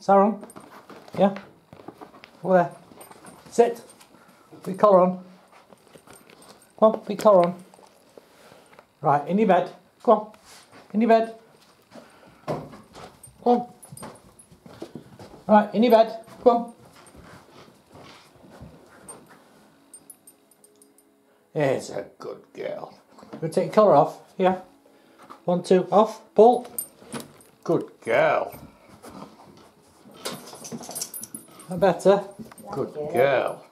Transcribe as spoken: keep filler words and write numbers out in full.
Saron? Yeah? Over there. Sit. Put your collar on. Come on, put your collar on. Right, in your bed. Come on. In your bed. Come on. Right, in your bed. Come on. It's a good girl. We'll take your collar off. Yeah. One, two, off. Pull. Good girl. Better. Good girl.